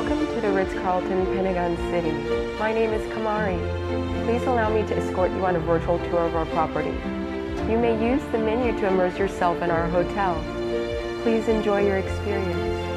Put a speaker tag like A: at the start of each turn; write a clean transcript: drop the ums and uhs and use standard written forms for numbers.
A: Welcome to the Ritz-Carlton, Pentagon City. My name is Kamari. Please allow me to escort you on a virtual tour of our property. You may use the menu to immerse yourself in our hotel. Please enjoy your experience.